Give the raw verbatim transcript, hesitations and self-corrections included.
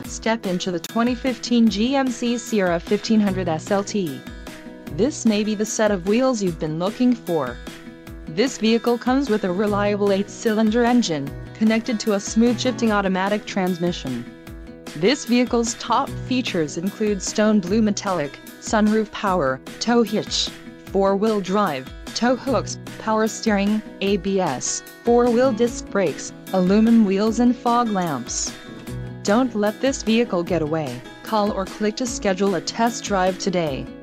Step into the twenty fifteen G M C Sierra fifteen hundred S L T. This may be the set of wheels you've been looking for. This vehicle comes with a reliable eight-cylinder engine, connected to a smooth-shifting automatic transmission. This vehicle's top features include stone blue metallic, sunroof power, tow hitch, four-wheel drive, tow hooks, power steering, A B S, four-wheel disc brakes, aluminum wheels and fog lamps. Don't let this vehicle get away. Call or click to schedule a test drive today.